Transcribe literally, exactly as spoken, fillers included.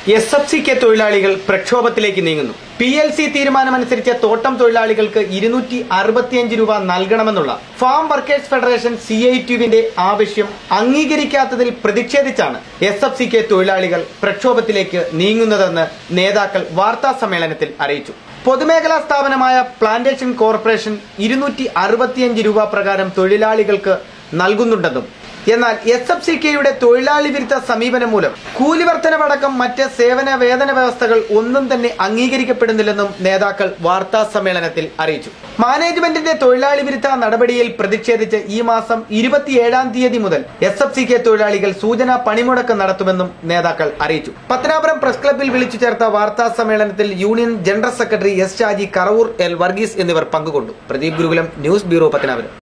S F C K തൊഴിലാളികൾ പ്രക്ഷോഭത്തിലേക്ക് നീങ്ങുന്നു. P L C തീരുമാനമനുസരിച്ച് തോട്ടം തൊഴിലാളികൾക്ക് ഇരുന്നൂറ്റി അറുപത്തിയഞ്ച് രൂപ നൽകണമെന്നുള്ള farm workers federation C I ടിയുവിന്റെ ആവശ്യം അംഗീകരിക്കാത്തതിൽ പ്രതിഷേധിച്ചാണ് എസ് എഫ് സി കെ തൊഴിലാളികൾ പ്രക്ഷോഭത്തിലേക്ക് നീങ്ങുന്നതെന്ന് നേതാക്കൾ വാർത്താ സമ്മേളനത്തിൽ അറിയിച്ചു. പൊതുമേഖലാ സ്ഥാപനമായ പ്ലാന്റേഷൻ കോർപ്പറേഷൻ ഇരുന്നൂറ്റി അറുപത്തിയഞ്ച് രൂപ പ്രകാരം തൊഴിലാളികൾക്ക് നൽകുന്നുണ്ടെന്നും എന്നാൽ എസ് എഫ് സി കെയുടെ തൊഴിലാളി വിരുദ്ധ സമീപനം മൂലം കൂലിവർദ്ധനവടക്കം മറ്റ് സേവന വേതന വ്യവസ്ഥകൾ ഒന്നും തന്നെ അംഗീകരിക്കപ്പെടുന്നില്ലെന്നും നേതാക്കൾ വാർത്താ സമ്മേളനത്തിൽ അറിയിച്ചു. മാനേജ്മെന്റിന്റെ തൊഴിലാളി വിരുദ്ധ നടപടിയിൽ പ്രതിഷേധിച്ച് ഈ മാസം ഇരുപത്തിയേഴാം തീയതി മുതൽ എസ് എഫ് സി കെ തൊഴിലാളികൾ സൂചനാ പണിമുടക്ക് നടത്തുമെന്നും നേതാക്കൾ അറിയിച്ചു. പത്തനാപുരം പ്രസ് ക്ലബ്ബിൽ വിളിച്ചു ചേർത്ത വാർത്താ സമ്മേളനത്തിൽ union general secretary S Shaji, Karavoor L Varghese എന്നിവർ പങ്കുകൊണ്ടു. Pradeep Gurukulam, news bureau, Pathanapuram.